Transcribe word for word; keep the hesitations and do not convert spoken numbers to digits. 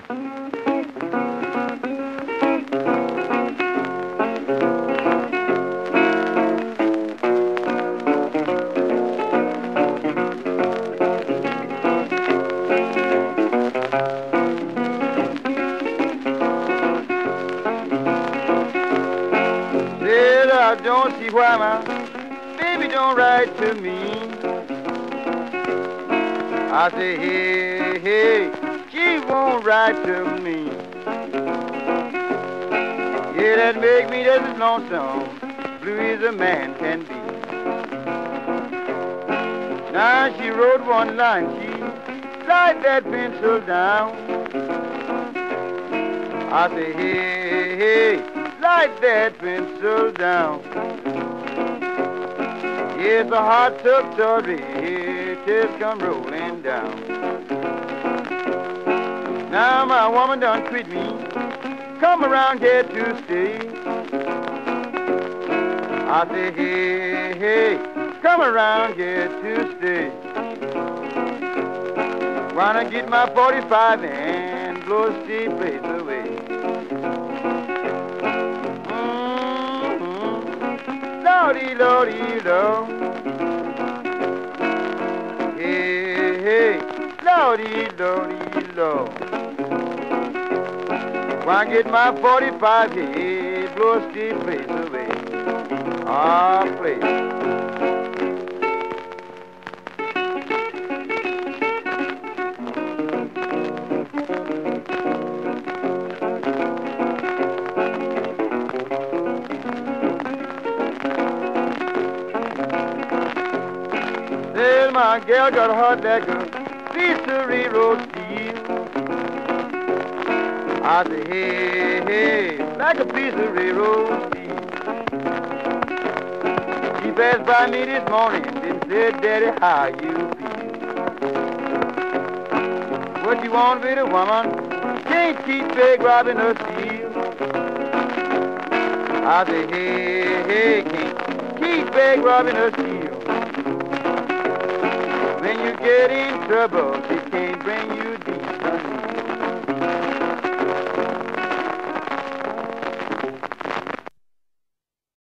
Said I don't see why my baby don't write to me. I say, hey, hey, she won't write to me. Yeah, that make me just as lonesome, blue as a man can be. Now she wrote one line, she slide that pencil down. I say, hey, hey, slide that pencil down. Yes, a hot tub story, tears come rolling down. Now my woman done quit me, come around here to stay. I say, hey, hey, come around here to stay. Wanna get my forty-five and blow a steep place away. Mm-hmm. Lordy, lordy, lord. Hey, hey, lordy, lordy, lord. Wanna get my forty-five, hey, blow a steep place away. Ah, place. Well, my gal got hot like a piece of railroad steel. I say, hey, hey, like a piece of railroad steel. She passed by me this morning and said, Daddy, how you feel? What you want with a woman? Can't keep big robbing her steel. I say, hey, hey, can't keep big robbing her steel. When you get in trouble, she can't bring you decent.